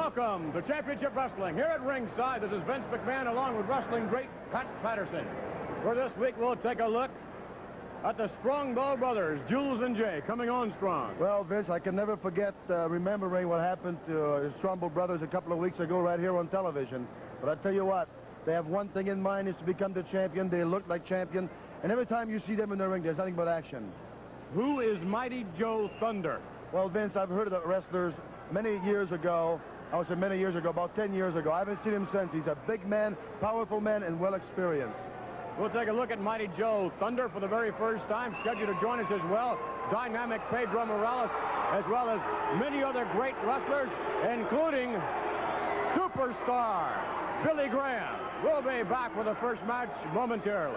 Welcome to Championship Wrestling. Here at ringside, this is Vince McMahon along with wrestling great Pat Patterson. For this week, we'll take a look at the Strongbow brothers, Jules and Jay, coming on strong. Well, Vince, I can never forget remembering what happened to Strongbow brothers a couple of weeks ago right here on television. But I tell you what, they have one thing in mind, is to become the champion. They look like champion. And every time you see them in the ring, there's nothing but action. Who is Mighty Joe Thunder? Well, Vince, I've heard of the wrestlers many years ago. I would say many years ago, about 10 years ago. I haven't seen him since. He's a big man, powerful man, and well experienced. We'll take a look at Mighty Joe Thunder for the very first time. Scheduled to join us as well, dynamic Pedro Morales, as well as many other great wrestlers, including superstar Billy Graham. We'll be back with the first match momentarily.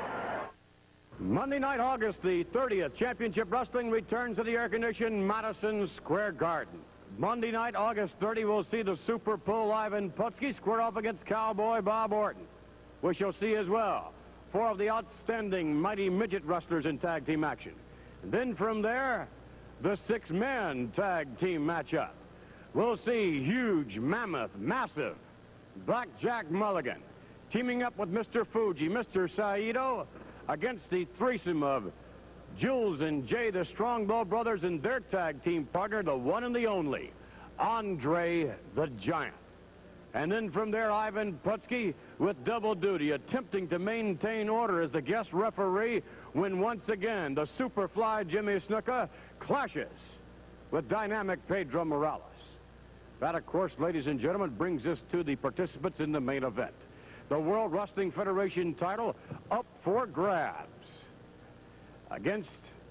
Monday night, August the 30th, Championship Wrestling returns to the air-conditioned Madison Square Garden. Monday night, August 30, we'll see the Super Pull Ivan Putski square off against Cowboy Bob Orton. We shall see as well 4 of the outstanding mighty midget wrestlers in tag team action. And then from there, the 6-man tag team matchup. We'll see huge, mammoth, massive Blackjack Mulligan teaming up with Mr. Fuji, Mr. Saito, against the threesome of Jules and Jay, the Strongbow brothers, and their tag team partner, the one and the only, Andre the Giant. And then from there, Ivan Putski with double duty, attempting to maintain order as the guest referee when once again the Superfly Jimmy Snuka clashes with dynamic Pedro Morales. That, of course, ladies and gentlemen, brings us to the participants in the main event. The World Wrestling Federation title up for grabs against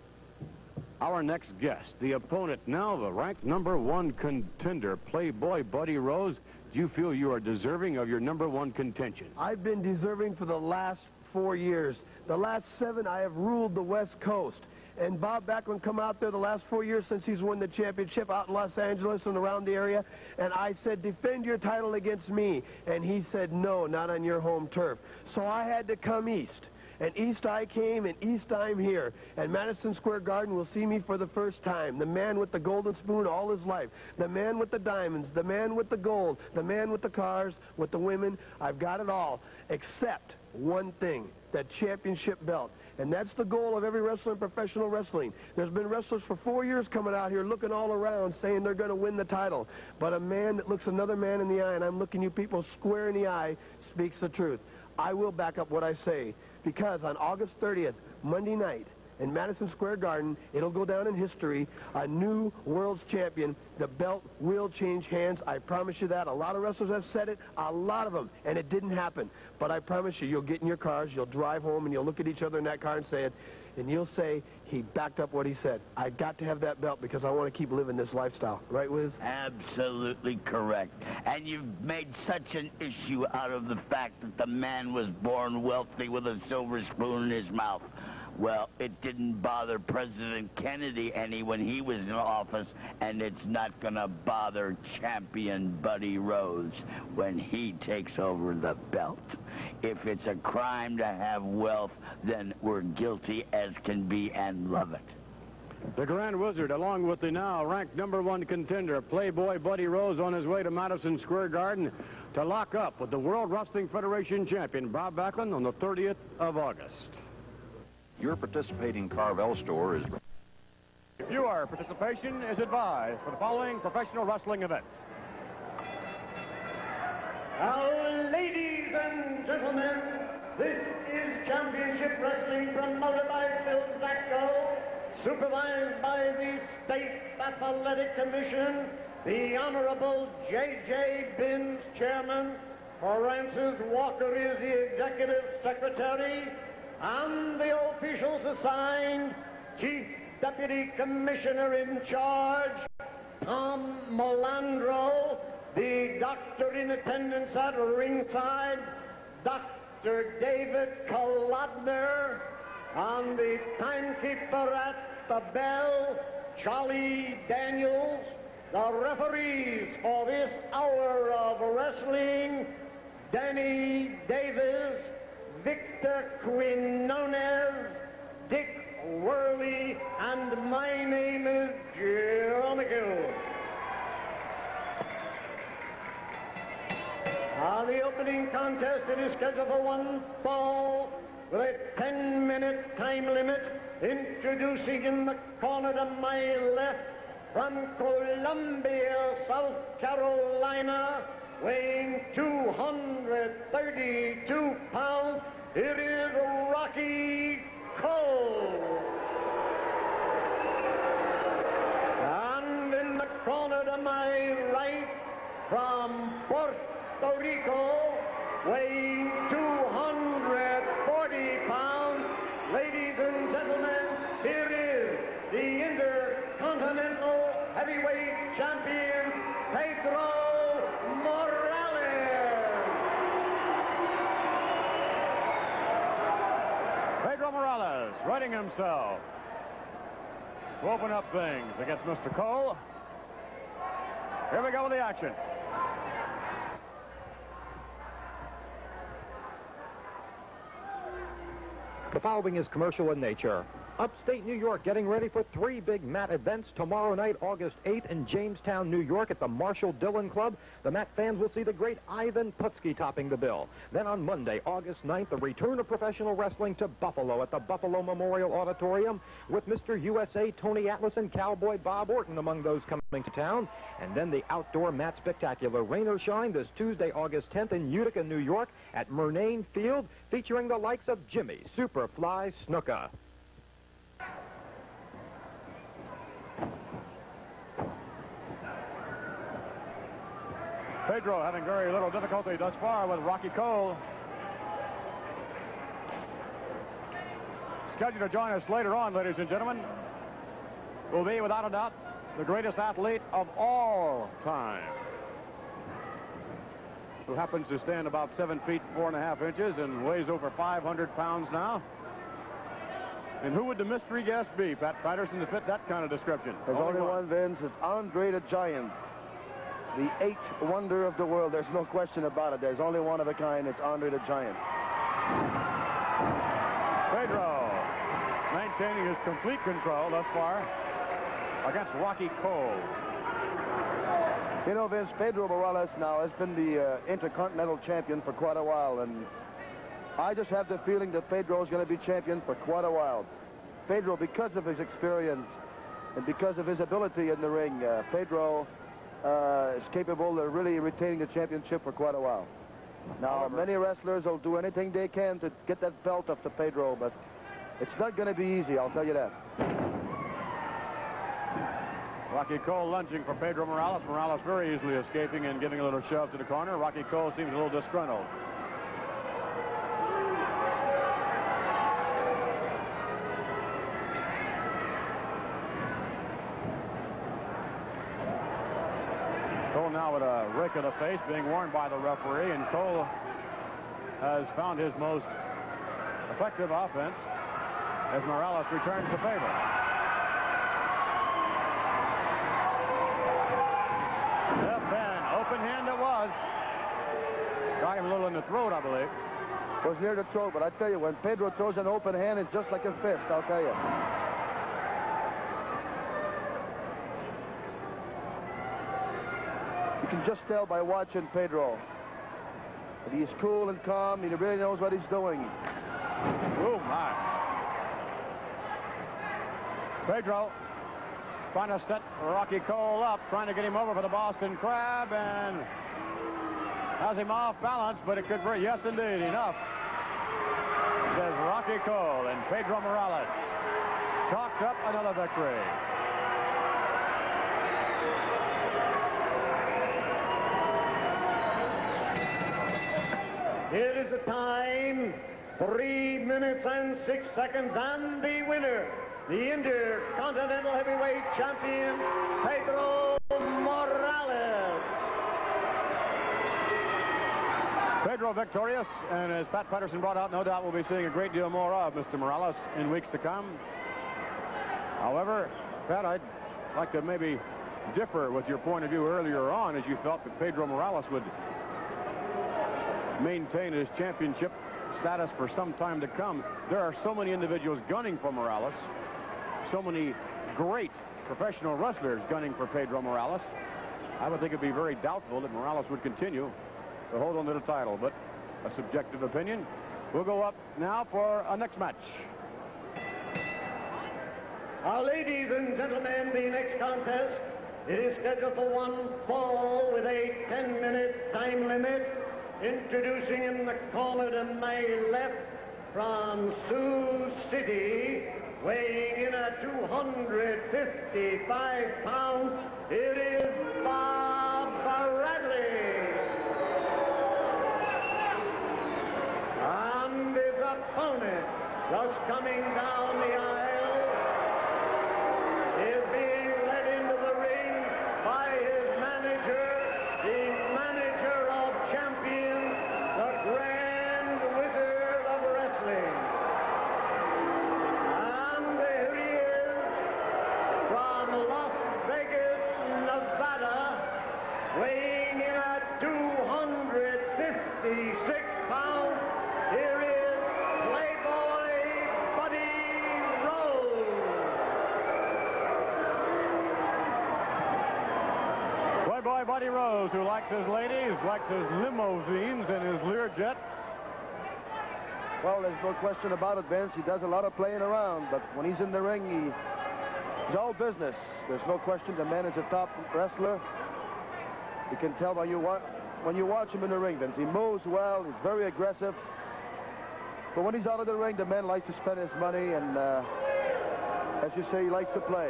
our next guest. The opponent now, the ranked #1 contender, Playboy Buddy Rose. Do you feel you are deserving of your #1 contention? I've been deserving for the last 4 years. The last 7, I have ruled the West Coast. And Bob Backlund come out there the last 4 years since he's won the championship out in Los Angeles and around the area. And I said, defend your title against me. And he said, no, not on your home turf. So I had to come east. And east I came, and east I'm here. And Madison Square Garden will see me for the first time. The man with the golden spoon all his life. The man with the diamonds. The man with the gold. The man with the cars. With the women. I've got it all. Except one thing. That championship belt. And that's the goal of every wrestler in professional wrestling. There's been wrestlers for 4 years coming out here looking all around saying they're going to win the title. But a man that looks another man in the eye, and I'm looking you people square in the eye, speaks the truth. I will back up what I say. Because on August 30th, Monday night, in Madison Square Garden, it'll go down in history, a new world's champion. The belt will change hands. I promise you that. A lot of wrestlers have said it, a lot of them, and it didn't happen. But I promise you, you'll get in your cars, you'll drive home, and you'll look at each other in that car and say it, and you'll say, he backed up what he said. I got to have that belt because I want to keep living this lifestyle. Right, Wiz? Absolutely correct. And you've made such an issue out of the fact that the man was born wealthy with a silver spoon in his mouth. Well, it didn't bother President Kennedy any when he was in office, and it's not going to bother champion Buddy Rose when he takes over the belt. If it's a crime to have wealth, then we're guilty as can be and love it. The Grand Wizard, along with the now ranked #1 contender, Playboy Buddy Rose, on his way to Madison Square Garden to lock up with the World Wrestling Federation champion, Bob Backlund, on the 30th of August. Your participating Carvel store is... Viewer participation is advised for the following professional wrestling events. Now, ladies and gentlemen, this is Championship Wrestling promoted by Phil Zacco, supervised by the State Athletic Commission, the Honorable J.J. Binns, Chairman, Francis Walker is the Executive Secretary, and the officials assigned, Chief Deputy Commissioner in charge, Tom Molandro, the doctor in attendance at ringside, Dr. David Kolodner, and the timekeeper at the bell, Charlie Daniels, the referees for this hour of wrestling, Danny Davis, Victor Quinones, Dick Worley, and my name is Joe McHugh. the opening contest, it is scheduled for one fall with a 10-minute time limit. Introducing in the corner to my left from Columbia, South Carolina, weighing 232 pounds, it is Rocky Cole. And in the corner to my right from Puerto Rico, weighing 240 pounds, ladies and gentlemen, here is the Intercontinental Heavyweight Champion, Pedro Morales. Pedro Morales readying himself to open up things against Mr. Cole. Here we go with the action. The following is commercial in nature. Upstate New York getting ready for 3 big mat events tomorrow night, August 8th in Jamestown, New York at the Marshall Dillon Club. The mat fans will see the great Ivan Putski topping the bill. Then on Monday, August 9th, the return of professional wrestling to Buffalo at the Buffalo Memorial Auditorium with Mr. USA Tony Atlas and Cowboy Bob Orton among those coming to town. And then the outdoor mat spectacular, Rain or Shine, this Tuesday, August 10th in Utica, New York at Murnane Field, featuring the likes of Jimmy Superfly Snuka. Pedro having very little difficulty thus far with Rocky Cole. Scheduled to join us later on, ladies and gentlemen, will be, without a doubt, the greatest athlete of all time, who happens to stand about 7 feet 4.5 inches and weighs over 500 pounds now. And who would the mystery guest be, Pat Patterson, to fit that kind of description? There's only one, Vince. It's Andre the Giant, the 8th wonder of the world. There's no question about it. There's only one of a kind. It's Andre the Giant. Pedro maintaining his complete control thus far against Rocky Cole. You know, Vince, Pedro Morales now has been the Intercontinental Champion for quite a while, and I just have the feeling that Pedro is going to be champion for quite a while. Pedro, because of his experience and because of his ability in the ring, Pedro is capable of really retaining the championship for quite a while. Now, many wrestlers will do anything they can to get that belt up to Pedro, but it's not going to be easy, I'll tell you that. Rocky Cole lunging for Pedro Morales. Morales very easily escaping and giving a little shove to the corner. Rocky Cole seems a little disgruntled. Cole now with a rake of the face being warned by the referee, and Cole has found his most effective offense as Morales returns the favor. Left hand, open hand it was. Got him a little in the throat, I believe. Was near the throat, but I tell you, when Pedro throws an open hand, it's just like a fist, I'll tell you. You can just tell by watching Pedro that he's cool and calm. He really knows what he's doing. Oh, my. Pedro trying to set Rocky Cole up, trying to get him over for the Boston Crab, and has him off balance, but it could be, yes, indeed, enough, says Rocky Cole, and Pedro Morales chalks up another victory. Here is the time, 3 minutes and 6 seconds, and the winner, the Intercontinental Heavyweight Champion, Pedro Morales. Pedro victorious, and as Pat Patterson brought out, no doubt we'll be seeing a great deal more of Mr. Morales in weeks to come. However, Pat, I'd like to maybe differ with your point of view earlier on, as you felt that Pedro Morales would maintain his championship status for some time to come. There are so many individuals gunning for Morales, so many great professional wrestlers gunning for Pedro Morales. I would think it'd be very doubtful that Morales would continue to hold on to the title, but a subjective opinion. We'll go up now for our next match. Ladies and gentlemen, the next contest, it is scheduled for one fall with a 10-minute time limit. Introducing in the corner to my left from Sioux City, weighing in at 255 pounds, it is Bob Bradley. And his opponent, just coming down the aisle, is being led into the ring by his manager, the manager of champions, the Grand Wizard of Wrestling. And there he is, from Las Vegas, Nevada, weighing in at 256 pounds. Here is Playboy Buddy Rose. Playboy Buddy Rose, who likes his ladies, likes his limousines and his Learjets. Well, there's no question about it, Vince. He does a lot of playing around, but when he's in the ring, he's all business. There's no question the man is a top wrestler. You can tell when you watch him in the ring, Vince. He moves well, he's very aggressive. But when he's out of the ring, the man likes to spend his money, and as you say, he likes to play.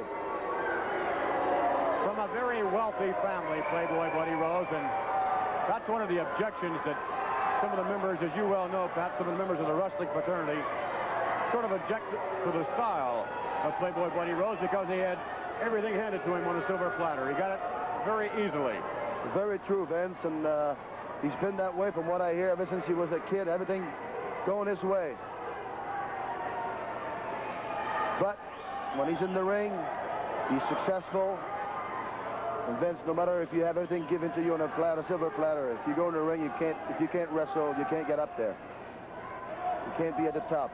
From a very wealthy family, Playboy Buddy Rose, and that's one of the objections that some of the members, as you well know, Pat, some of the members of the wrestling fraternity sort of object to the style of Playboy Buddy Rose because he had everything handed to him on a silver platter. He got it very easily. Very true, Vince, and he's been that way from what I hear ever since he was a kid, everything going his way. But when he's in the ring, he's successful. And Vince, no matter if you have everything given to you on a platter, silver platter, if you go in the ring, if you can't wrestle, you can't get up there. You can't be at the top.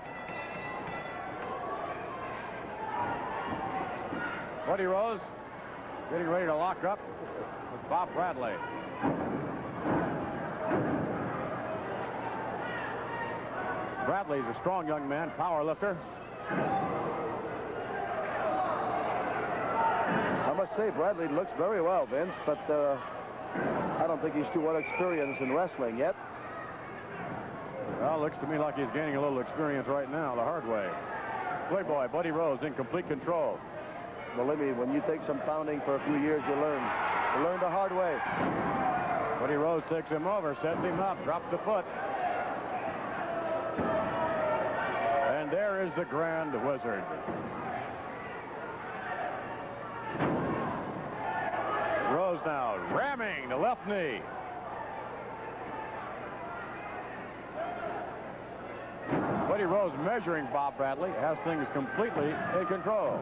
Buddy Rose getting ready to lock up with Bob Bradley. Bradley's a strong young man, power lifter. I must say, Bradley looks very well, Vince, but I don't think he's too well experienced in wrestling yet. Well, it looks to me like he's gaining a little experience right now, the hard way. Playboy Buddy Rose in complete control. Believe me, when you take some pounding for a few years, you learn. You learn the hard way. Buddy Rose takes him over, sets him up, drops the foot. And there is the Grand Wizard. Rose now ramming the left knee. Buddy Rose measuring Bob Bradley, has things completely in control.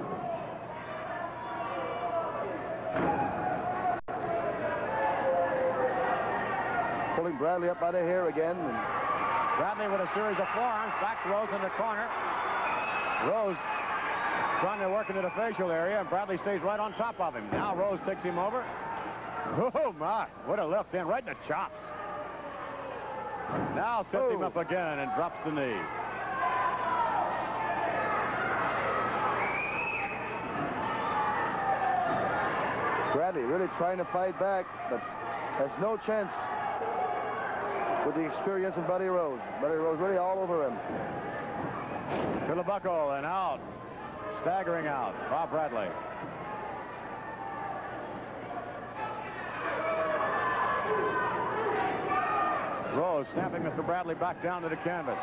Pulling Bradley up by the hair again. And Bradley with a series of forearms, back to Rose in the corner. Rose trying to work into the facial area, and Bradley stays right on top of him. Now Rose takes him over. Oh, my. What a left hand, right in the chops. Now sets him up again and drops the knee. Bradley really trying to fight back, but has no chance with the experience of Buddy Rose. Buddy Rose really all over him. To the buckle and out. Staggering out, Bob Bradley. Rose snapping Mr. Bradley back down to the canvas.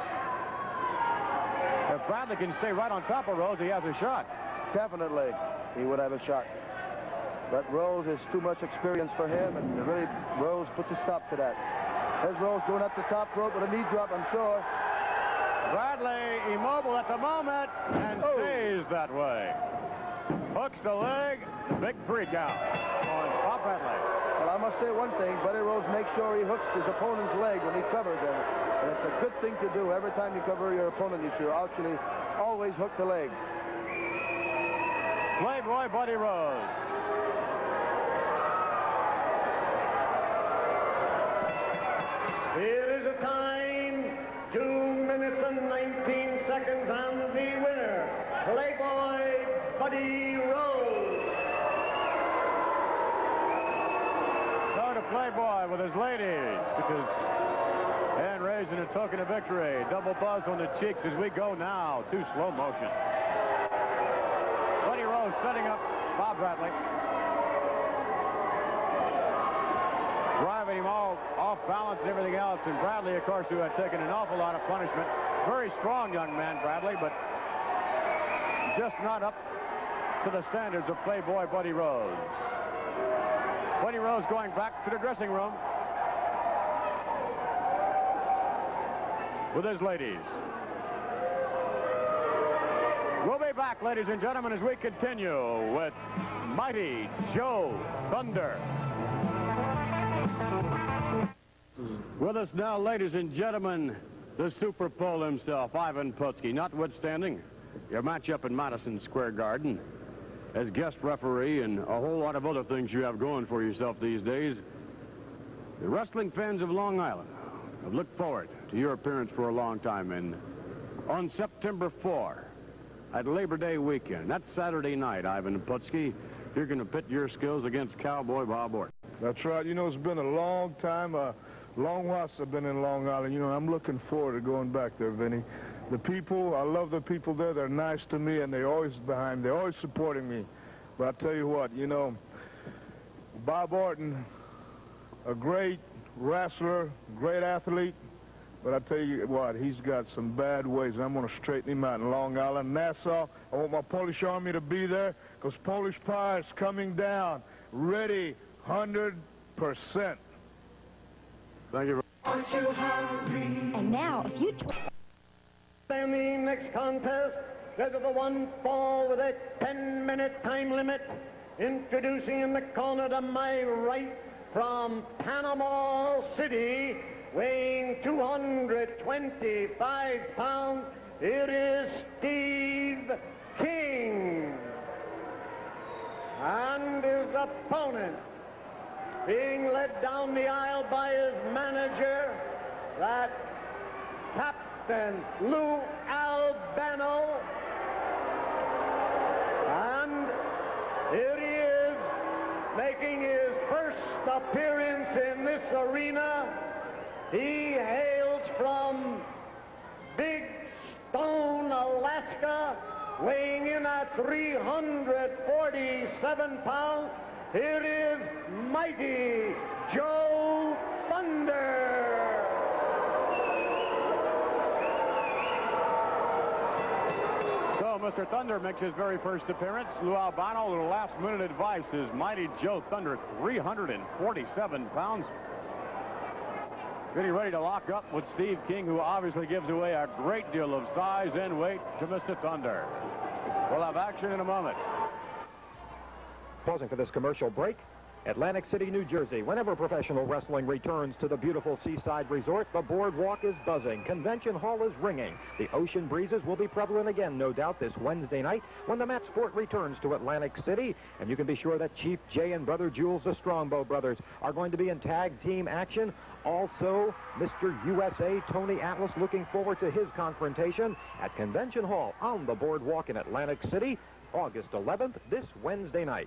If Bradley can stay right on top of Rose, he has a shot. Definitely, he would have a shot. But Rose is too much experience for him, and really, Rose puts a stop to that. There's Rose going up the top rope with a knee drop, I'm sure. Bradley immobile at the moment and stays that way. Hooks the leg, big 3 count on Bob Bradley. Well, I must say one thing. Buddy Rose makes sure he hooks his opponent's leg when he covers him. And it's a good thing to do. Every time you cover your opponent, you should actually always hook the leg. Playboy Buddy Rose. Buddy Rose. So to Playboy with his ladies. With his hand raised in a token of victory. Double buzz on the cheeks as we go now to slow motion. Buddy Rose setting up Bob Bradley. Driving him all off balance and everything else. And Bradley, of course, who had taken an awful lot of punishment. Very strong young man, Bradley, but just not up to the standards of Playboy Buddy Rose. Buddy Rose going back to the dressing room with his ladies. We'll be back, ladies and gentlemen, as we continue with Mighty Joe Thunder. With us now, ladies and gentlemen, the Super Pole himself, Ivan Putski, notwithstanding your matchup in Madison Square Garden as guest referee and a whole lot of other things you have going for yourself these days. The wrestling fans of Long Island have looked forward to your appearance for a long time, and on September 4 at Labor Day weekend, that Saturday night, Ivan Putski, you're going to pit your skills against Cowboy Bob Orton. That's right. You know, it's been a long time, long while since I've been in Long Island. You know, I'm looking forward to going back there, Vinny. The people, I love the people there. They're nice to me, and they're always behind me. They're always supporting me. But I tell you what, you know, Bob Orton, a great wrestler, great athlete. But I tell you what, he's got some bad ways, and I'm going to straighten him out in Long Island. Nassau, I want my Polish Army to be there, because Polish Pie is coming down, ready, 100%. Thank you. And now, if you... In the next contest, there's the one fall with a 10-minute time limit. Introducing in the corner to my right from Panama City, weighing 225 pounds, it is Steve King. And his opponent, being led down the aisle by his manager, that Captain Lou Albano. And here he is, making his first appearance in this arena. He hails from Big Stone, Alaska, weighing in at 347 pounds. Here is Mighty Joe Thunder. So Mr. Thunder makes his very first appearance. Lou Albano, a little last-minute advice is Mighty Joe Thunder, 347 pounds. Getting ready to lock up with Steve King, who obviously gives away a great deal of size and weight to Mr. Thunder. We'll have action in a moment. Pausing for this commercial break, Atlantic City, New Jersey. Whenever professional wrestling returns to the beautiful seaside resort, the boardwalk is buzzing. Convention Hall is ringing. The ocean breezes will be prevalent again, no doubt, this Wednesday night when the mat sport returns to Atlantic City. And you can be sure that Chief Jay and Brother Jules, the Strongbow brothers, are going to be in tag team action. Also, Mr. USA, Tony Atlas, looking forward to his confrontation at Convention Hall on the boardwalk in Atlantic City, August 11th, this Wednesday night.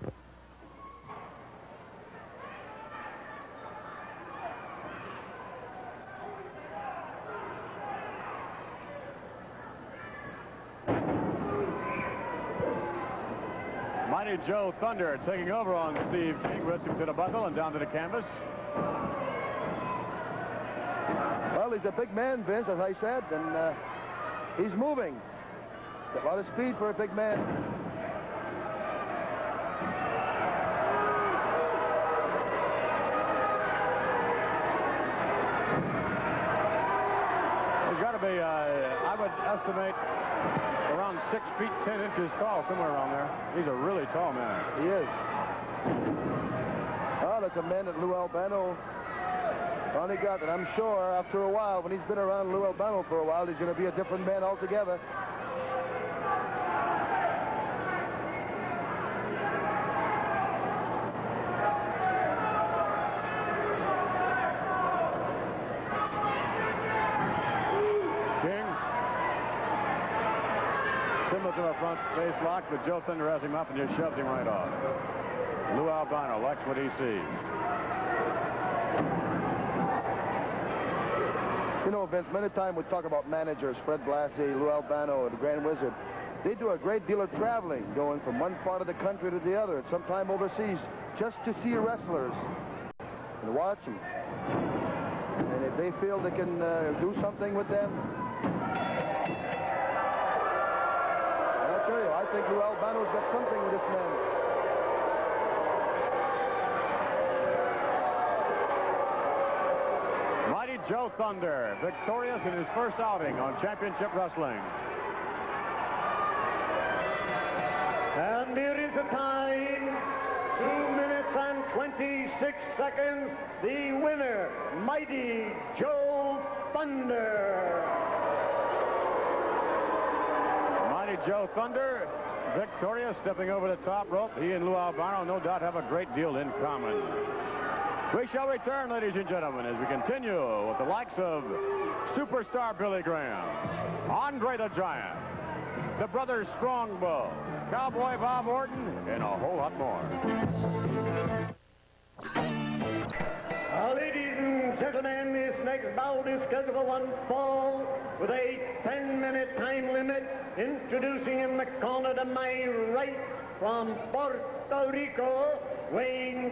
Mighty Joe Thunder taking over on Steve King, wrestling to the buckle and down to the canvas. Well, he's a big man, Vince, as I said, and he's moving. A lot of speed for a big man. He's got to be, I would estimate, around 6 feet 10 inches tall, somewhere around there. He's a really tall man. He is. Oh, that's a man that Lou Albano finally got, and I'm sure after a while, when he's been around Lou Albano for a while, he's going to be a different man altogether. for a front face lock, but Joe Thunder has him up and just shoves him right off. Lou Albano likes what he sees. You know, Vince, many times we talk about managers, Fred Blassie, Lou Albano, the Grand Wizard. They do a great deal of traveling, going from one part of the country to the other, and sometime overseas, just to see wrestlers and watch them. And if they feel they can do something with them, I tell you, I think Lou Albano's got something with this man. Mighty Joe Thunder, victorious in his first outing on Championship Wrestling. And here is the time, 2 minutes and 26 seconds. The winner, Mighty Joe Thunder. Mighty Joe Thunder, victorious, stepping over the top rope. He and Lou Albano no doubt have a great deal in common. We shall return, ladies and gentlemen, as we continue with the likes of superstar Billy Graham, Andre the Giant, the Brothers Strongbow, Cowboy Bob Orton, and a whole lot more. Ladies and gentlemen, this next bout is scheduled for one fall with a 10-minute time limit. Introducing in the corner to my right from Puerto Rico, weighing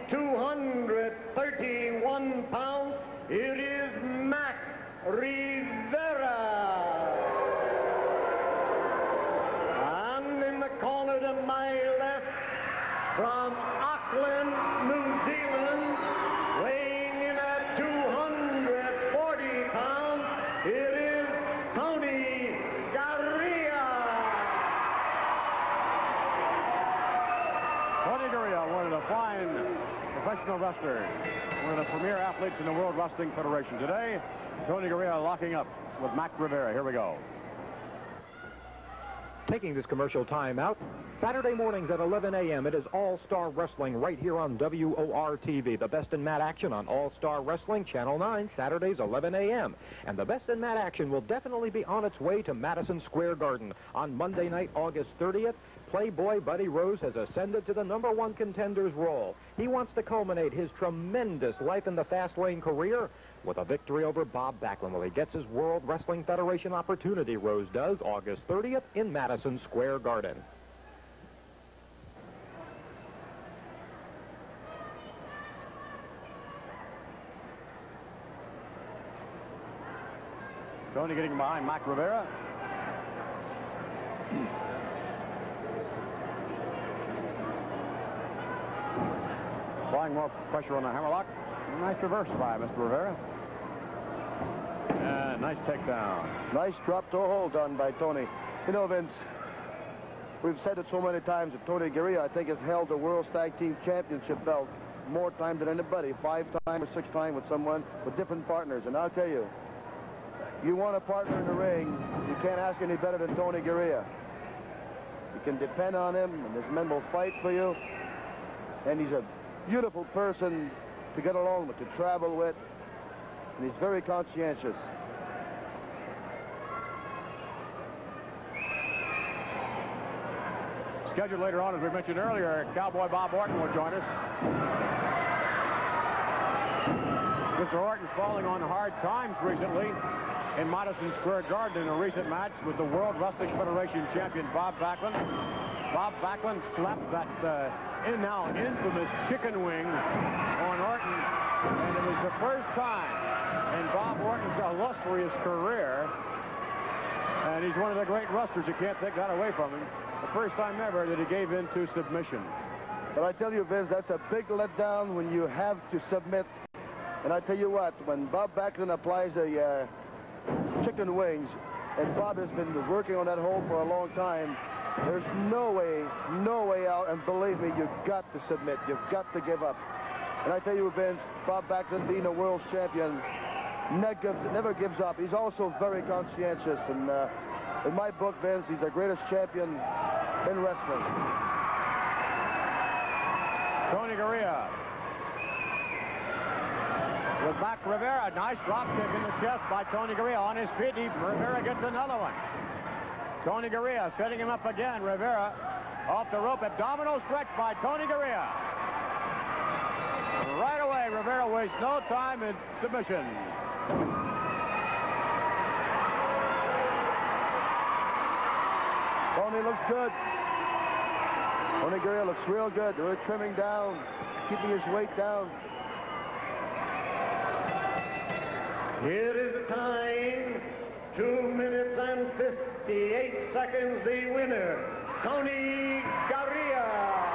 231 pounds, it is Mac Rivera. And in the corner to my left from Auckland, New Zealand, weighing in at 240 pounds, it is Tony Garea. Tony Garea, one of the fine professional wrestlers, one of the premier athletes in the World Wrestling Federation. Today, Tony Garea locking up with Mac Rivera. Here we go. Taking this commercial time out, Saturday mornings at 11 a.m. it is All-Star Wrestling right here on WOR-TV. The best in mat action on All-Star Wrestling, Channel 9, Saturdays 11 a.m. And the best in mat action will definitely be on its way to Madison Square Garden on Monday night, August 30th. Playboy Buddy Rose has ascended to the #1 contender's role. He wants to culminate his tremendous life in the fast lane career with a victory over Bob Backlund. Well, he gets his World Wrestling Federation opportunity, Rose does, August 30th in Madison Square Garden. Tony getting behind Mac Rivera. Applying more pressure on the hammerlock. Nice reverse by Mr. Rivera. And nice takedown. Nice drop toe hold done by Tony. You know, Vince, we've said it so many times that Tony Garea, I think, has held the World Tag Team Championship belt more times than anybody, 5 times or 6 times with someone, with different partners. And I'll tell you, you want a partner in the ring, you can't ask any better than Tony Garea. You can depend on him, and his men will fight for you. And he's a beautiful person to get along with, to travel with, and he's very conscientious. Scheduled later on, as we mentioned earlier, Cowboy Bob Orton will join us. Mr. Orton falling on hard times recently in Madison Square Garden in a recent match with the World Wrestling Federation champion Bob Backlund. Bob Backlund slapped that now infamous chicken wing on Orton, and it was the first time in Bob Orton's illustrious career, and he's one of the great wrestlers. You can't take that away from him. The first time ever that he gave in to submission. But I tell you, Vince, that's a big letdown when you have to submit. And I tell you what, when Bob Backlund applies the chicken wings, and Bob has been working on that hold for a long time, there's no way out. And believe me, you've got to submit. You've got to give up. And I tell you, Vince, Bob Backlund, being a world champion, never gives up. He's also very conscientious. And in my book, Vince, he's the greatest champion in wrestling. Tony Garea with Mac Rivera. Nice drop kick in the chest by Tony Garea. On his feet, Rivera gets another one. Tony Garea setting him up again. Rivera off the rope. Abdominal stretch by Tony Garea. Right away, Rivera wastes no time in submission. Tony looks good. Tony Garea looks real good. They're trimming down, keeping his weight down. Here is the time. 2 minutes and 58 seconds. The winner, Tony Garea.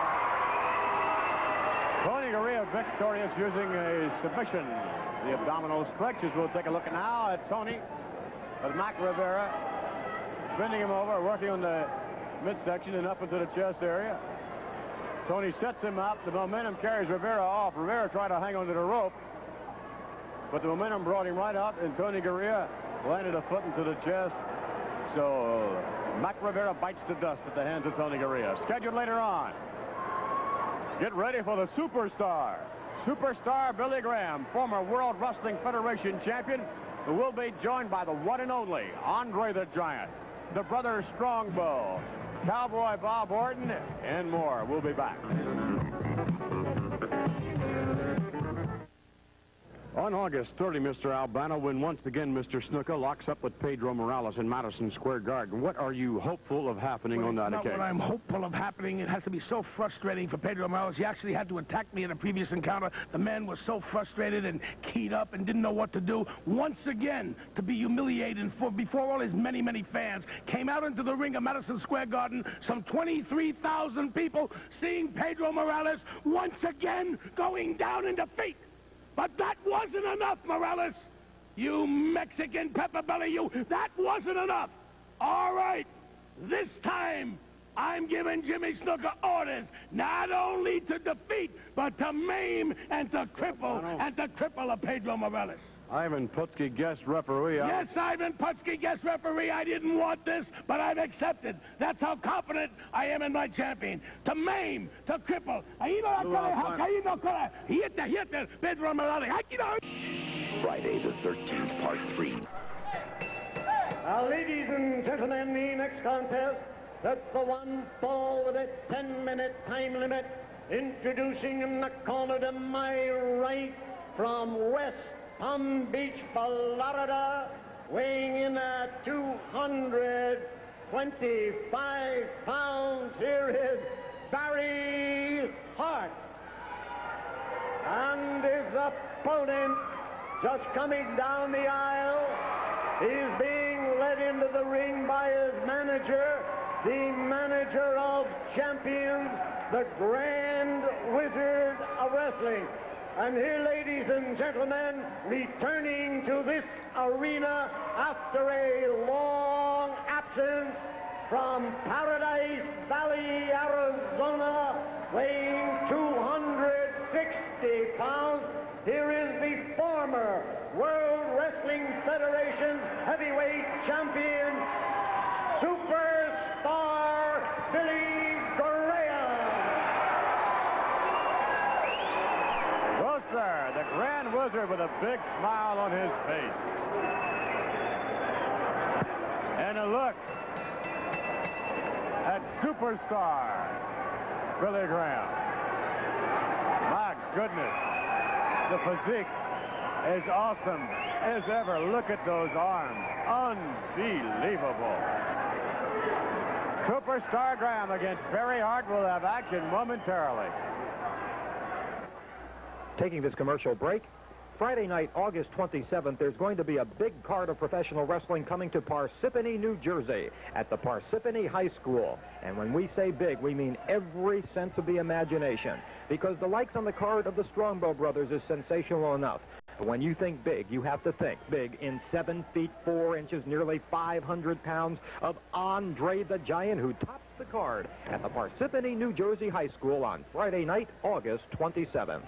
Tony Garea victorious using a submission. The abdominal stretches. We'll take a look now at Tony. With Mac Rivera bending him over, working on the midsection and up into the chest area. Tony sets him up. The momentum carries Rivera off. Rivera tried to hang onto the rope, but the momentum brought him right out, and Tony Garea landed a foot into the chest. So Mac Rivera bites the dust at the hands of Tony Garea. Scheduled later on. Get ready for the superstar. Superstar Billy Graham, former World Wrestling Federation champion, who will be joined by the one and only Andre the Giant, the brothers Strongbow, Cowboy Bob Orton, and more. We'll be back. On August 30, Mr. Albano, when once again Mr. Snuka locks up with Pedro Morales in Madison Square Garden, what are you hopeful of happening on that occasion? What I'm hopeful of happening, it has to be so frustrating for Pedro Morales. He actually had to attack me in a previous encounter. The man was so frustrated and keyed up and didn't know what to do. Once again, to be humiliated before all his many, many fans, came out into the ring of Madison Square Garden, some 23,000 people seeing Pedro Morales once again going down in defeat. But that wasn't enough, Morales. You Mexican pepper belly, you. That wasn't enough. All right. This time, I'm giving Jimmy Snuka orders not only to defeat, but to maim and to cripple a Pedro Morales. Ivan Putski, guest referee. Yes, Ivan Putski, guest referee. I didn't want this, but I've accepted. That's how confident I am in my champion. To maim, to cripple. Pedro Morales. Friday the 13th, Part 3. Now, ladies and gentlemen, the next contest, that's the one fall with a 10-minute time limit. Introducing in the corner to my right from West Palm Beach, Florida, weighing in at 225 pounds. Here is Barry Hart. And his opponent, just coming down the aisle, he's being led into the ring by his manager, the manager of champions, the Grand Wizard of Wrestling. And here, ladies and gentlemen, returning to this arena after a long absence from Paradise Valley, Arizona, weighing 260 pounds, here is the former World Wrestling Federation heavyweight champion, Superstar Billy Graham. Well, sir, the Grand Wizard with a big smile on his face. And a look at Superstar Billy Graham. My goodness, the physique is awesome as ever. Look at those arms. Unbelievable. Superstar Graham against Barry Hart will have action momentarily. Taking this commercial break, Friday night, August 27th, there's going to be a big card of professional wrestling coming to Parsippany, New Jersey, at the Parsippany High School. And when we say big, we mean every sense of the imagination, because the likes on the card of the Strongbow brothers is sensational enough. But when you think big, you have to think big in 7 feet 4 inches, nearly 500 pounds of Andre the Giant, who tops the card at the Parsippany, New Jersey High School on Friday night, August 27th.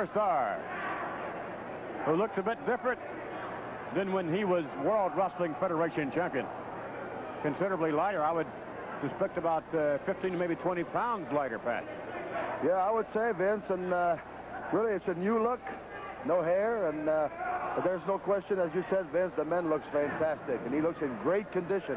Superstar, who looks a bit different than when he was World Wrestling Federation champion. Considerably lighter. I would suspect about 15 to maybe 20 pounds lighter, Pat. Yeah, I would say, Vince, and really it's a new look. No hair, and but there's no question, as you said, Vince, the man looks fantastic, and he looks in great condition.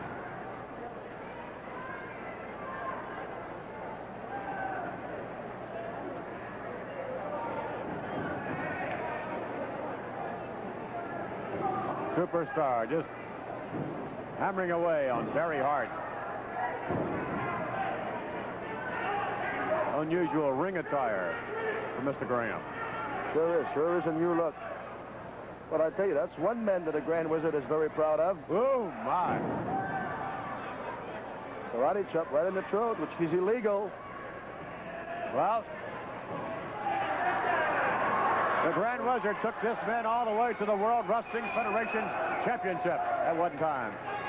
Superstar just hammering away on Barry Hart. Unusual ring attire for Mr. Graham. Sure is a new look. But I tell you, that's one man that the Grand Wizard is very proud of. Oh, my. Karate chop right in the throat, which is illegal. Well, the Grand Wizard took this man all the way to the World Wrestling Federation Championship at one time.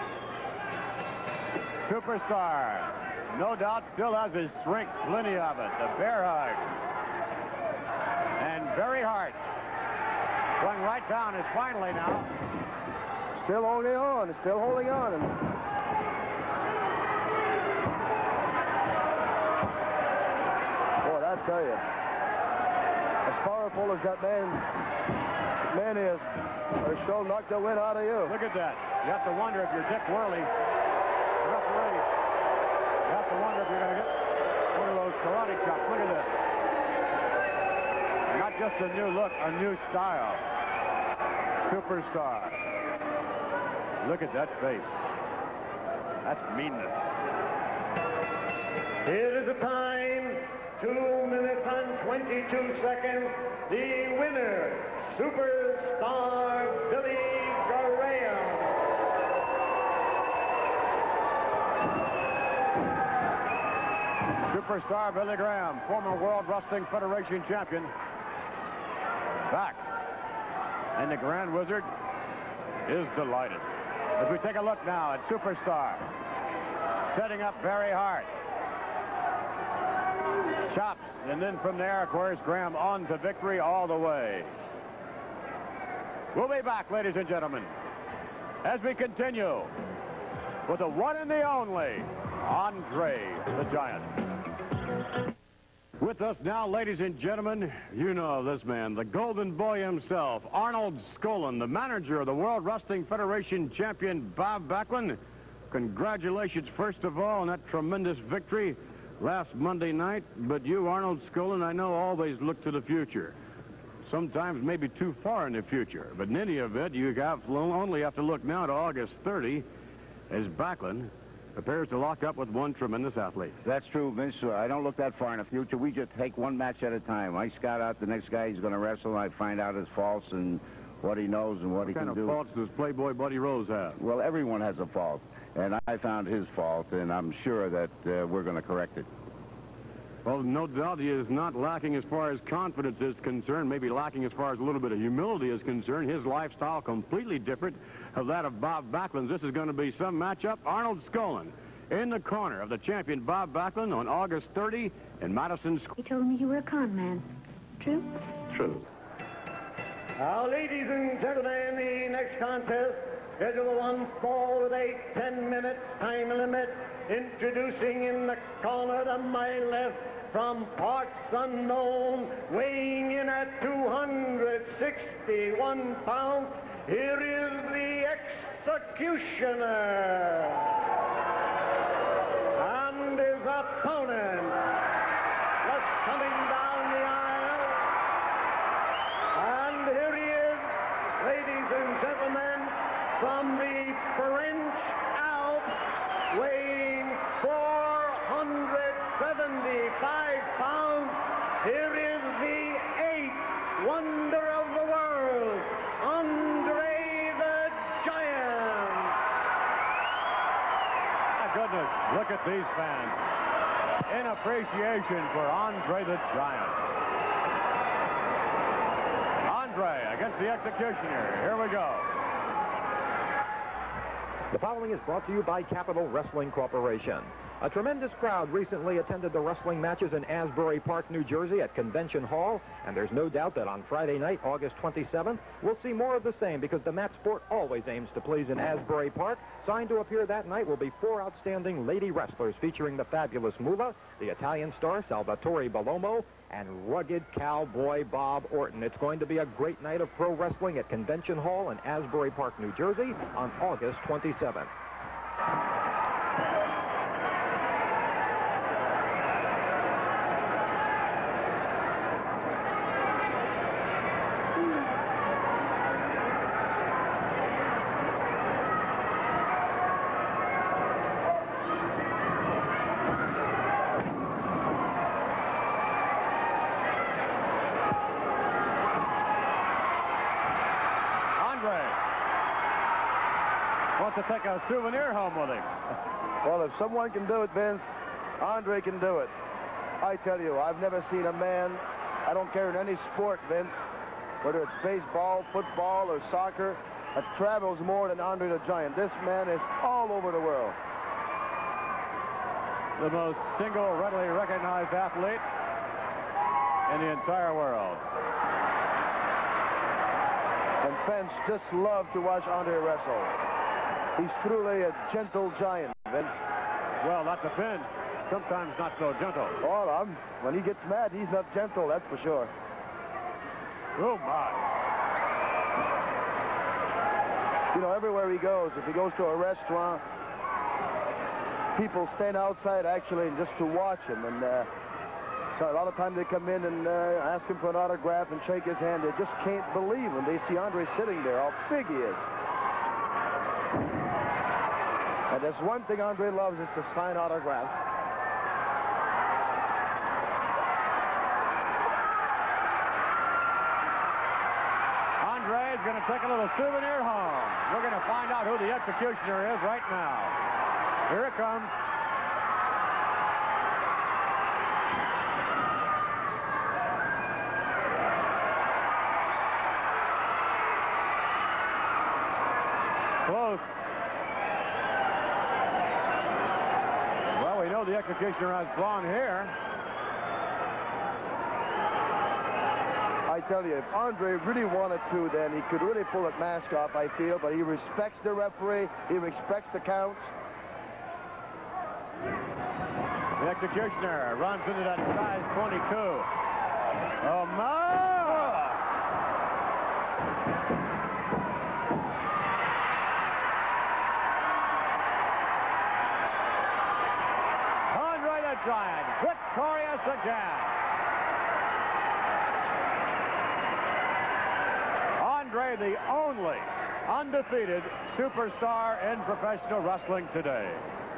Superstar, no doubt, still has his strength, plenty of it. The bear hug. And Barry Hart going right down is finally now. Still holding on, still holding on. And boy, I tell you, as powerful as that man is, they still knocked the wind out of you. Look at that. You have to wonder if you're Dick Worley, the referee. You have to wonder if you're going to get one of those karate chops. Look at this. Not just a new look, a new style. Superstar. Look at that face. That's meanness. Here is the time, 2 minutes and 22 seconds. The winner, Superstar Billy Graham. Superstar Billy Graham, former World Wrestling Federation champion, back. And the Grand Wizard is delighted. As we take a look now at Superstar, setting up Barry Hart. Chops, and then from there, of course, Graham on to victory all the way. We'll be back, ladies and gentlemen, as we continue with the one and the only Andre the Giant. With us now, ladies and gentlemen, you know this man, the golden boy himself, Arnold Skaaland, the manager of the World Wrestling Federation champion, Bob Backlund. Congratulations, first of all, on that tremendous victory last Monday night. But you, Arnold Skaaland, I know always look to the future. Sometimes maybe too far in the future. But in any event, you only have to look now to August 30 as Backlund prepares to lock up with one tremendous athlete. That's true, Vince. I don't look that far in the future. We just take one match at a time. I scout out the next guy he's going to wrestle. I find out his faults and what he knows and what he can do. What kind of faults does Playboy Buddy Rose have? Well, everyone has a fault. And I found his fault, and I'm sure that we're going to correct it. Well, no doubt he is not lacking as far as confidence is concerned, maybe lacking as far as a little bit of humility is concerned. His lifestyle completely different of that of Bob Backlund's. This is going to be some matchup. Arnold Skaaland in the corner of the champion Bob Backlund on August 30 in Madison Square. He told me you were a con man. True? True. Now, ladies and gentlemen, the next contest, schedule one fall with a 10-minute time limit. Introducing in the corner to my left, from parts unknown, weighing in at 261 pounds, here is the Executioner. And his opponent, just coming down the aisle. And here he is, ladies and gentlemen, from the French Alps, weighing 475 pounds. Here is the 8th wonder of the world, Andre the Giant. My goodness, look at these fans in appreciation for Andre the Giant. Andre against the Executioner. Here we go. The following is brought to you by Capital Wrestling Corporation. A tremendous crowd recently attended the wrestling matches in Asbury Park, New Jersey at Convention Hall, and there's no doubt that on Friday night, August 27th, we'll see more of the same because the mat sport always aims to please in Asbury Park. Signed to appear that night will be 4 outstanding lady wrestlers featuring the fabulous Moolah, the Italian star Salvatore Bellomo, and rugged cowboy Bob Orton. It's going to be a great night of pro wrestling at Convention Hall in Asbury Park, New Jersey on August 27th. To take a souvenir home with him. Well, if someone can do it, Vince, Andre can do it. I tell you, I've never seen a man, I don't care in any sport, Vince, whether it's baseball, football, or soccer, that travels more than Andre the Giant. This man is all over the world. The most single, readily recognized athlete in the entire world. And fans just love to watch Andre wrestle. He's truly a gentle giant, Vince. Well, that depends. Sometimes not so gentle. Oh, when he gets mad, he's not gentle, that's for sure. Oh, my. You know, everywhere he goes, if he goes to a restaurant, people stand outside, actually, just to watch him. And so a lot of times they come in and ask him for an autograph and shake his hand. They just can't believe when they see Andre sitting there, how big he is. And there's one thing Andre loves is to sign autographs. Andre's going to take a little souvenir home. We're going to find out who the executioner is right now. Here it comes. Close. Well, we know the executioner has blonde hair. I tell you, if Andre really wanted to, then he could really pull that mask off, I feel, but he respects the referee, he respects the counts. The executioner runs into that size 22. Oh, my! Andre the Giant, victorious again. Andre, the only undefeated superstar in professional wrestling today.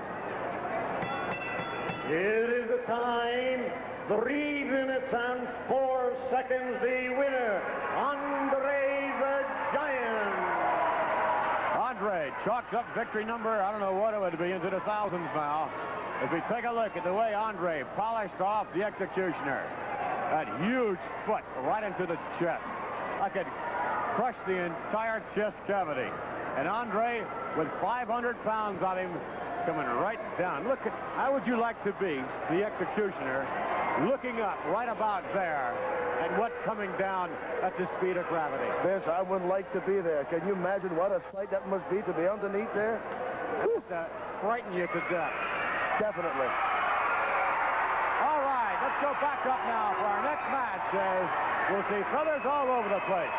Here is the time, 3 minutes and 4 seconds, the winner, Andre the Giant. Andre chalks up victory number, I don't know what it would be, into the thousands now. If we take a look at the way Andre polished off the executioner, that huge foot right into the chest. I could crush the entire chest cavity. And Andre, with 500 pounds on him, coming right down. Look at, how would you like to be the executioner looking up right about there and what's coming down at the speed of gravity? Vince, I wouldn't like to be there. Can you imagine what a sight that must be to be underneath there? That frighten you to death. Definitely. All right, let's go back up now for our next match. We'll see feathers all over the place.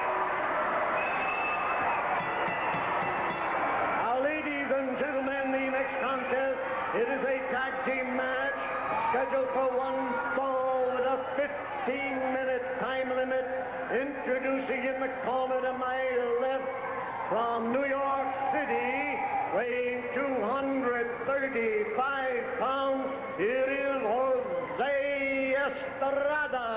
It is a tag team match scheduled for 1 fall with a 15-minute time limit. Introducing in the corner to my left from New York City, weighing 235 pounds, it is Jose Estrada.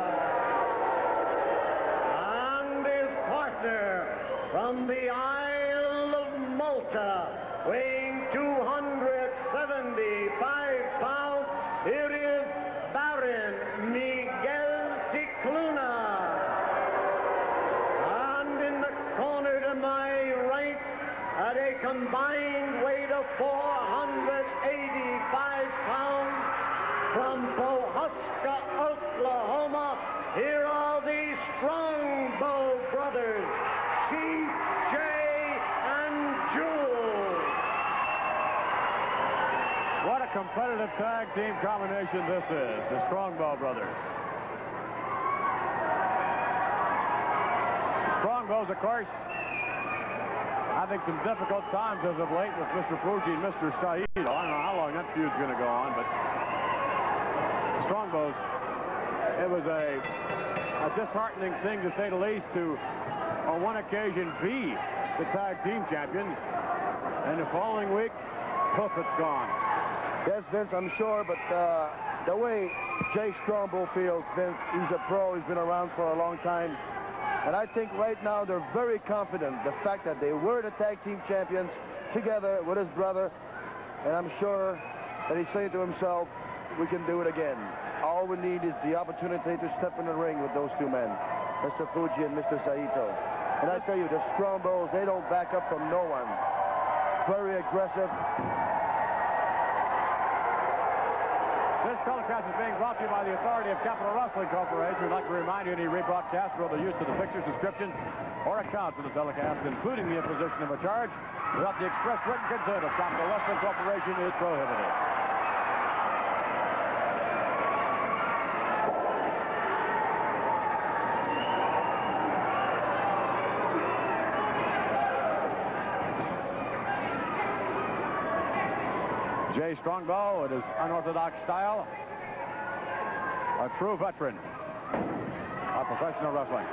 And his partner from the Isle of Malta, weighing 275 pounds, it is Baron Miguel Cicluna. And in the corner to my right, at a combined weight of 485 pounds, from Pawhuska, Oklahoma, here are the Strongbow brothers, Chief Jay and Jules. What a competitive tag team combination this is, the Strongbow brothers. Strongbows, of course, having some difficult times as of late with Mr. Fuji and Mr. Saito. I don't know how long that feud's going to go on, but Strongbows, it was a disheartening thing, to say the least, to on one occasion be the tag team champions, and the following week, poof, it's gone. Yes, Vince, I'm sure, but the way Jay Strongbow feels, Vince, he's a pro, he's been around for a long time, and I think right now they're very confident, the fact that they were the tag team champions together with his brother, and I'm sure that he's saying to himself, we can do it again. All we need is the opportunity to step in the ring with those two men, Mr. Fuji and Mr. Saito. And I tell you, the Strongbows, they don't back up from no one. Very aggressive. This telecast is being brought to you by the authority of Capital Wrestling Corporation. We'd like to remind you any rebroadcast or the use of the pictures, description, or account for the telecast, including the imposition of a charge, without the express written consent of Capital Wrestling Corporation, is prohibited. Jay Strongbow, in his unorthodox style, a true veteran of professional wrestling.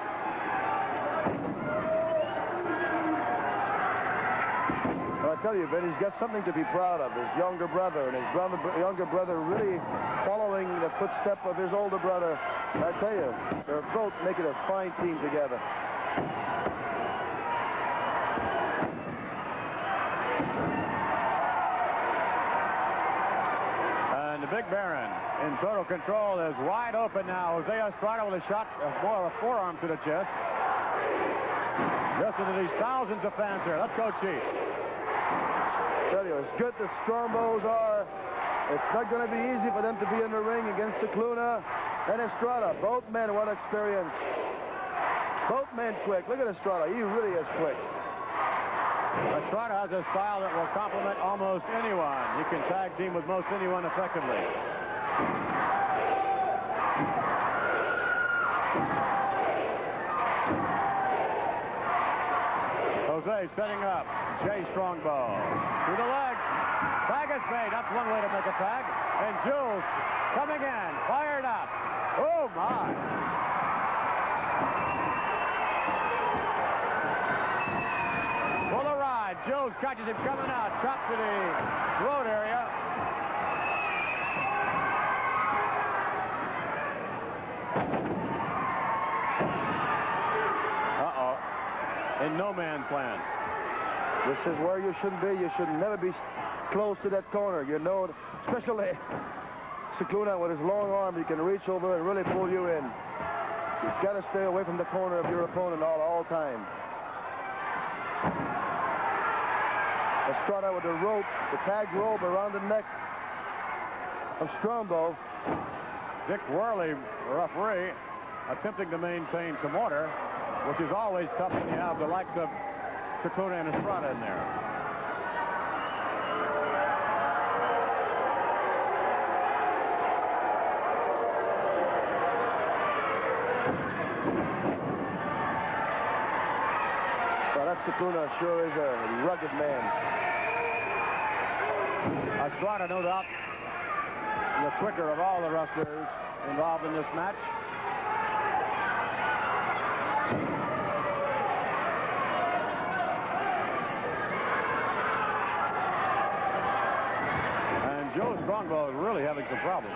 Well, I tell you, Ben, he's got something to be proud of. His younger brother, and his younger brother really following the footstep of his older brother. And I tell you, they're both making a fine team together. Big Baron in total control is wide open now. Jose Estrada with a shot, more of a forearm to the chest. Listen to these thousands of fans here. Let's go, Chief. I tell you, as good as Strongbows are, it's not going to be easy for them to be in the ring against Cicluna and Estrada. Both men, what experience. Both men quick. Look at Estrada. He really is quick. Estrada has a style that will complement almost anyone. He can tag team with most anyone effectively. Jose setting up Jay Strongbow. Through the leg. Tag is made. That's one way to make a tag. And Jules coming in. Fired up. Oh, my. Jules catches him coming out, chopped to the throat area. Uh-oh. In no man's land. This is where you shouldn't be. You should never be close to that corner. You know, especially Cicluna with his long arm, he can reach over and really pull you in. You've got to stay away from the corner of your opponent all time. Estrada with the rope, the tag rope around the neck of Strongbow. Dick Worley, referee, attempting to maintain some order, which is always tough when you have the likes of Cicluna and Estrada in there. Well, that Cicluna sure is a rugged man. Estrada, no doubt, the quicker of all the wrestlers involved in this match. And Joe Strongbow is really having some problems.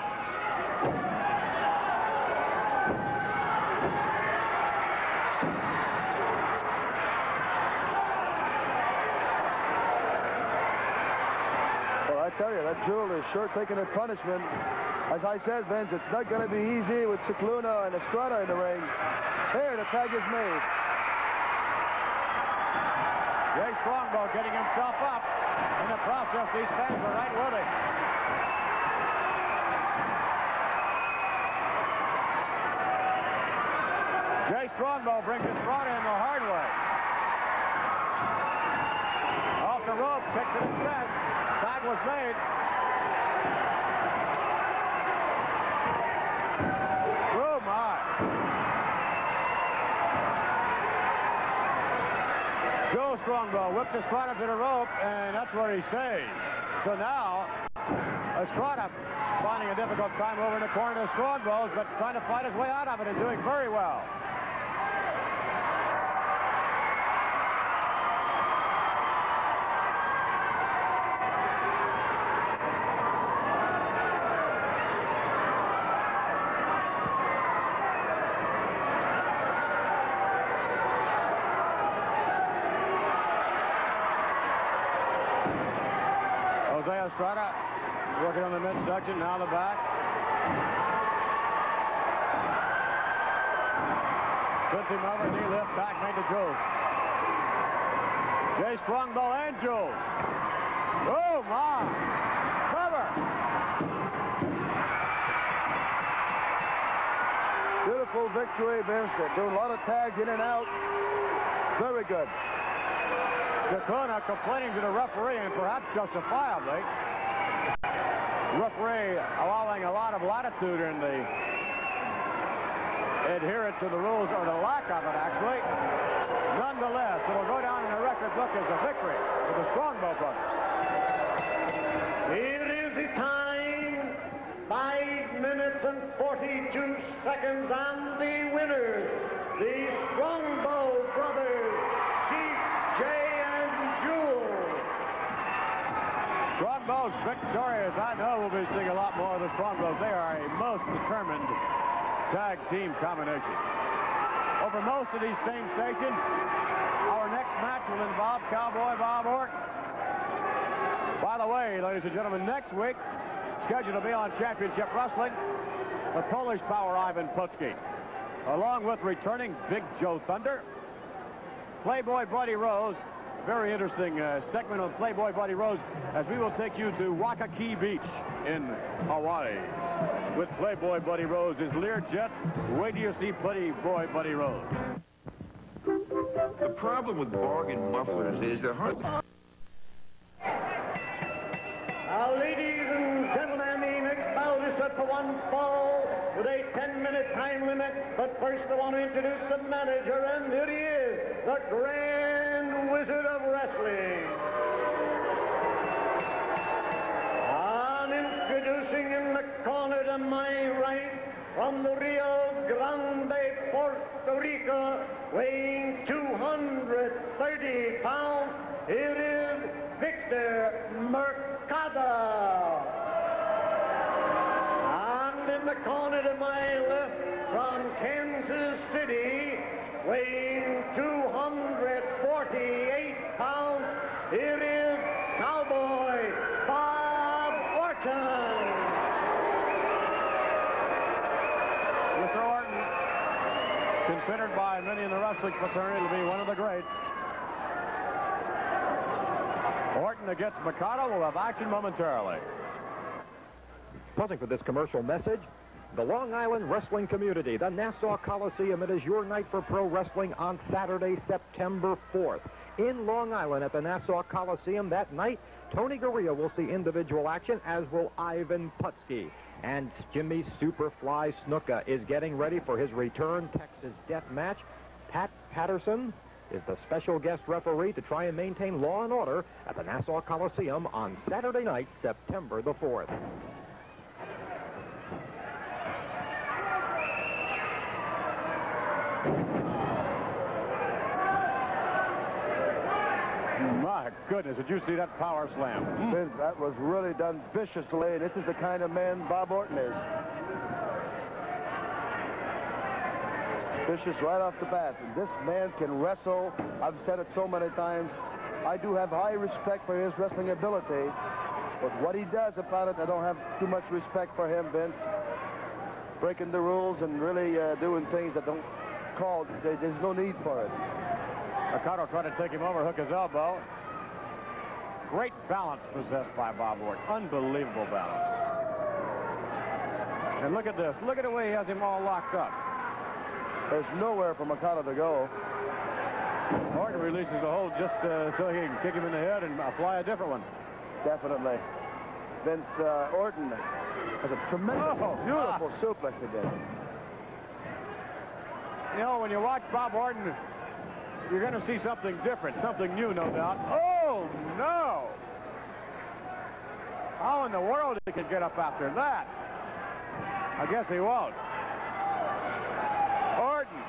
I tell you, that Jewel is sure taking a punishment. As I said, Vince, it's not going to be easy with Cicluna and Estrada in the ring. Here, the tag is made. Jay Strongbow getting himself up. In the process, these fans are right with him. Jay Strongbow brings his front in the hard way. Off the rope, kicks it instead. Tag was made. Oh, my. Joe Strongbow whipped Estrada to the rope, and that's where he stays. So now, Estrada finding a difficult time over in the corner of Strongbow's, but trying to fight his way out of it and doing very well. Jose Estrada working on the midsection, now the back. Flips him over, knee lift, back made to Joe. Jay Strongbow and Joe. Oh, my. Cover. Beautiful victory, Vince. They're doing a lot of tags in and out. Very good. Daytona complaining to the referee, and perhaps justifiably. The referee allowing a lot of latitude in the adherence to the rules, or the lack of it, actually. Nonetheless, it will go down in the record book as a victory for the Strongbow brothers. Here is the time, 5 minutes and 42 seconds, and the winners, the Strongbow brothers, Chief Jay and Jewel. Strongbow's victorious. I know we'll be seeing a lot more of the Strongbow's. They are a most determined tag team combination. Over most of these same stations, our next match will involve Cowboy Bob Orton. By the way, ladies and gentlemen, next week, scheduled to be on Championship Wrestling, the Polish power Ivan Putski, along with returning Big Joe Thunder, Playboy Buddy Rose. Very interesting segment on Playboy Buddy Rose, as we will take you to Waikiki Beach in Hawaii with Playboy Buddy Rose's Learjet. Wait till you see Playboy Buddy Rose. The problem with bargain mufflers is they're hard. Now, ladies and gentlemen, the next bout is set for one fall with a 10-minute time limit. But first, I want to introduce the manager, and here he is, the Grand Wizard of Wrestling. And introducing in the corner to my right, from the Rio Grande, Puerto Rico, weighing 230 pounds, here is Victor Mercado. And in the corner to my left, from Kansas City, weighing 248 pounds, here is Cowboy Bob Orton. Mr. Orton, considered by many in the wrestling fraternity to be one of the greats. Orton against Mikado will have action momentarily. Pausing for this commercial message, the Long Island wrestling community, the Nassau Coliseum. It is your night for pro wrestling on Saturday, September 4th. In Long Island at the Nassau Coliseum that night, Tony Gurria will see individual action, as will Ivan Putski. And Jimmy Superfly Snuka is getting ready for his return Texas Death Match. Pat Patterson is the special guest referee to try and maintain law and order at the Nassau Coliseum on Saturday night, September the 4th. My goodness, did you see that power slam? Vince, that was really done viciously. This is the kind of man Bob Orton is. Vicious right off the bat. And this man can wrestle. I've said it so many times. I do have high respect for his wrestling ability. But what he does about it, I don't have too much respect for him, Vince. Breaking the rules and really doing things that don't call. There's no need for it. Mercado tried to take him over, hook his elbow. Great balance possessed by Bob Orton. Unbelievable balance. And look at this. Look at the way he has him all locked up. There's nowhere for Mercado to go. Orton releases the hold just so he can kick him in the head and apply a different one. Definitely. Vince Orton has a tremendous, beautiful suplex again. You know, when you watch Bob Orton, you're going to see something different, something new, no doubt. Oh, no! How in the world he could get up after that? I guess he won't. Orton.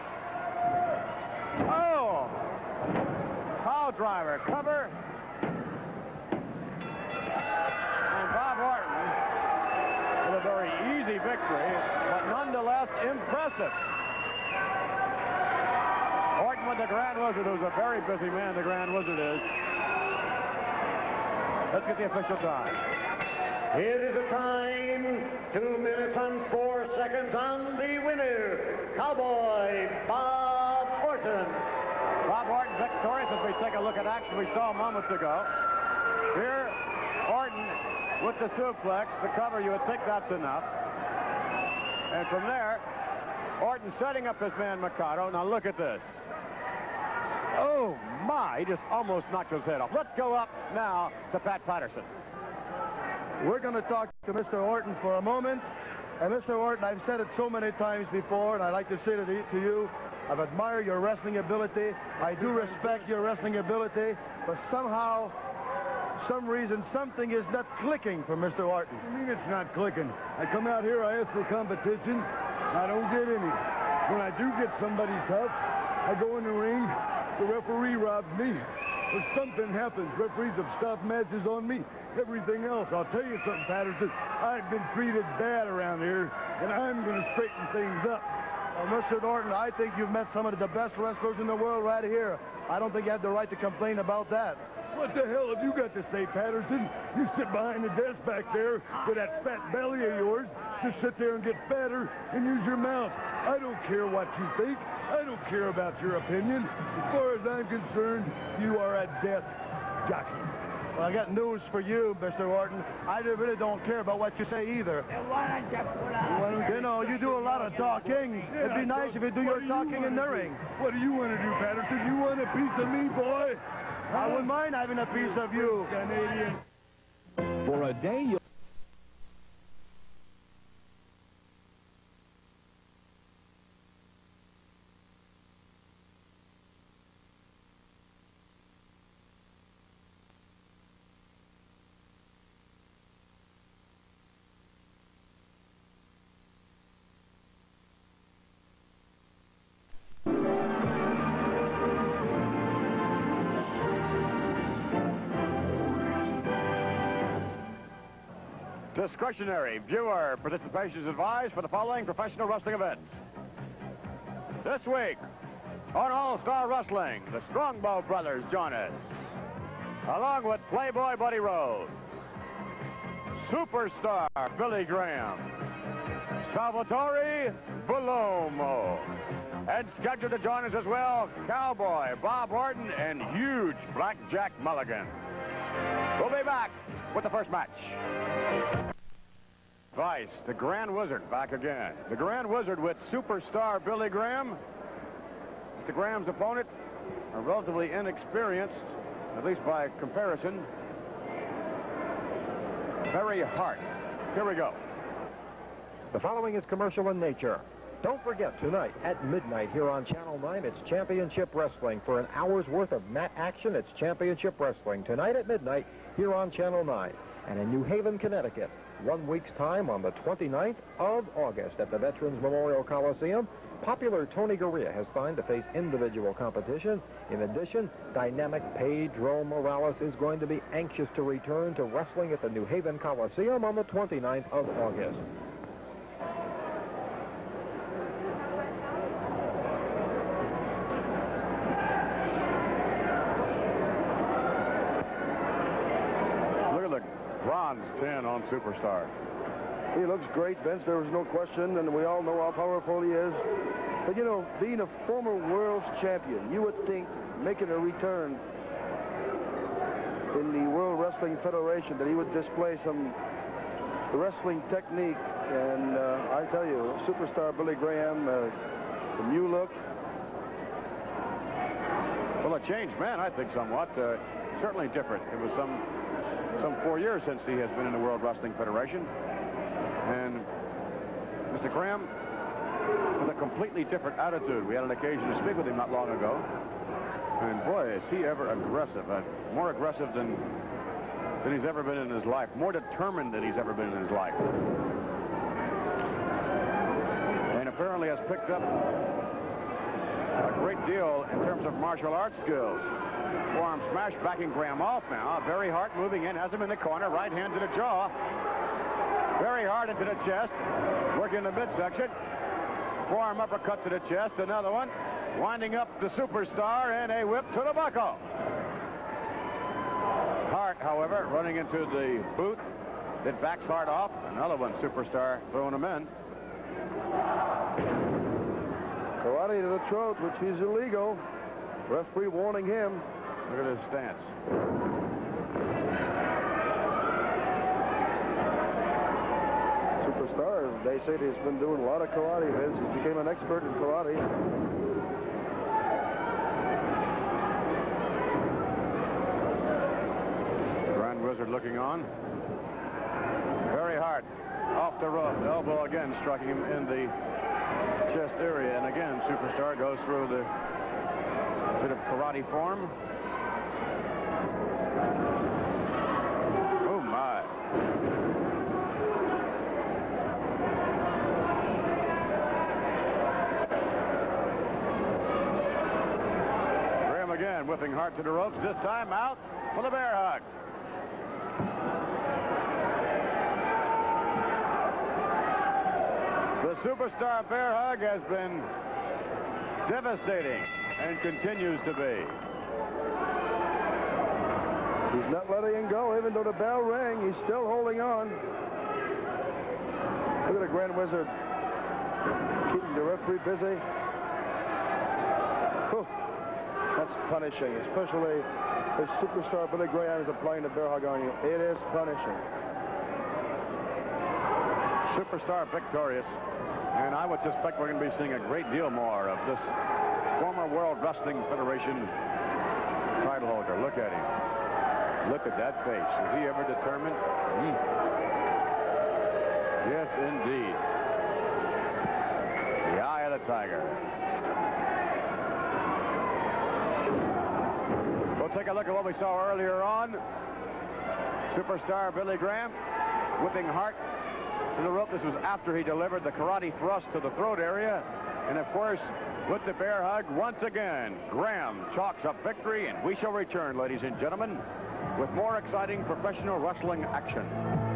Oh! Pile driver, cover. And Bob Orton with a very easy victory, but nonetheless impressive. Orton with the Grand Wizard, who's a very busy man, the Grand Wizard is. Let's get the official time. Here is the time, 2 minutes and 4 seconds on the winner, Cowboy Bob Orton. Bob Orton victorious as we take a look at action we saw moments ago. Here, Orton with the suplex, the cover, you would think that's enough. And from there, Orton setting up his man Mercado. Now look at this. Oh, my, he just almost knocked his head off. Let's go up now to Pat Patterson. We're going to talk to Mr. Orton for a moment. And Mr. Orton, I've said it so many times before, and I'd like to say it to you. I've admired your wrestling ability. I do respect your wrestling ability. But somehow, some reason, something is not clicking for Mr. Orton. I mean, it's not clicking. I come out here, I ask for competition. I don't get any. When I do get somebody tough, I go in the ring. The referee robs me. Or something happens. Referees have stopped matches on me. Everything else. I'll tell you something, Patterson. I've been treated bad around here, and I'm going to straighten things up. Well, Mr. Orton, I think you've met some of the best wrestlers in the world right here. I don't think you have the right to complain about that. What the hell have you got to say, Patterson? You sit behind the desk back there with that fat belly of yours. Just sit there and get fatter and use your mouth. I don't care what you think. I don't care about your opinion. As far as I'm concerned, you are a death jockey. Well, I got news for you, Mr. Orton. I really don't care about what you say either. You know, you do a lot of talking. It'd be nice if you do your talking in the ring. What do you want to do, Patterson? You want a piece of me, boy? I wouldn't mind having a piece of you. Canadian. For a day, you'll... Discretionary viewer participation is advised for the following professional wrestling events. This week, on All-Star Wrestling, the Strongbow brothers join us, along with Playboy Buddy Rose, Superstar Billy Graham, Salvatore Bellomo, and scheduled to join us as well, Cowboy Bob Orton and huge Blackjack Mulligan. We'll be back with the first match. Vice, the Grand Wizard, back again. The Grand Wizard with Superstar Billy Graham. Mr. Graham's opponent, a relatively inexperienced, at least by comparison, Barry Hart. Here we go. The following is commercial in nature. Don't forget, tonight at midnight here on Channel 9, it's Championship Wrestling. For an hour's worth of mat action, it's Championship Wrestling. Tonight at midnight here on Channel 9. And in New Haven, Connecticut, 1 week's time on the 29th of August at the Veterans Memorial Coliseum, popular Tony Garea has signed to face individual competition. In addition, dynamic Pedro Morales is going to be anxious to return to wrestling at the New Haven Coliseum on the 29th of August. Bronze 10 on Superstar. He looks great, Vince. There was no question, and we all know how powerful he is. But, you know, being a former world's champion, you would think making a return in the World Wrestling Federation, that he would display some wrestling technique. And I tell you, superstar Billy Graham, the new look. Well, a changed man, I think, somewhat. Certainly different. It was some 4 years since he has been in the World Wrestling Federation. And Mr. Graham, with a completely different attitude. We had an occasion to speak with him not long ago. And boy, is he ever aggressive. More aggressive than he's ever been in his life. More determined than he's ever been in his life. And apparently has picked up a great deal in terms of martial arts skills. Forearm smash, backing Graham off now. Barry Hart moving in, has him in the corner. Right hand to the jaw. Very hard into the chest. Working the midsection. Forearm uppercut to the chest. Another one. Winding up the superstar, and a whip to the buckle. Hart, however, running into the boot. It backs Hart off. Another one, superstar throwing him in. Karate to the throat, which is illegal. Referee warning him. Look at his stance. Superstar, they say he's been doing a lot of karate. He became an expert in karate. Grand Wizard looking on. Very hard. Off the rope. The elbow again striking him in the chest area. And again, superstar goes through the bit of karate form. Oh, my. Graham again whipping Hart to the ropes. This time out for the bear hug. The superstar bear hug has been devastating and continues to be. He's not letting him go, even though the bell rang. He's still holding on. Look at the Grand Wizard keeping the referee busy. Whew. That's punishing, especially if superstar Billy Graham is applying the bear hug on you. It is punishing. Superstar victorious. And I would suspect we're going to be seeing a great deal more of this former World Wrestling Federation title holder. Look at him. Look at that face. Is he ever determined? Yes, indeed. The eye of the tiger. We'll take a look at what we saw earlier on. Superstar Billy Graham whipping Hart to the rope. This was after he delivered the karate thrust to the throat area. And of course, with the bear hug, once again, Graham chalks up victory, and we shall return, ladies and gentlemen, with more exciting professional wrestling action.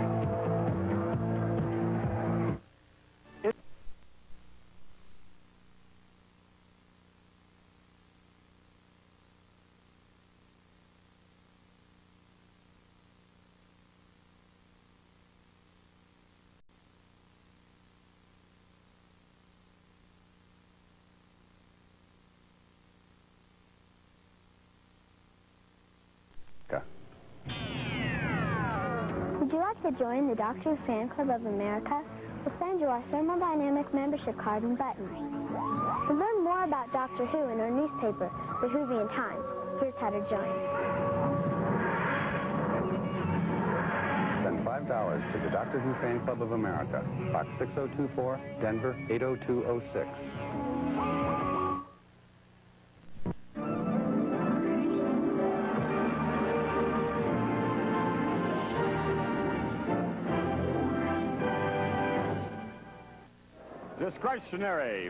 Would you like to join the Doctor Who Fan Club of America? We'll send you our thermodynamic membership card and buttons. To learn more about Doctor Who in our newspaper, The Whovian Times, here's how to join. Send $5 to the Doctor Who Fan Club of America, Box 6024, Denver 80206. Discretionary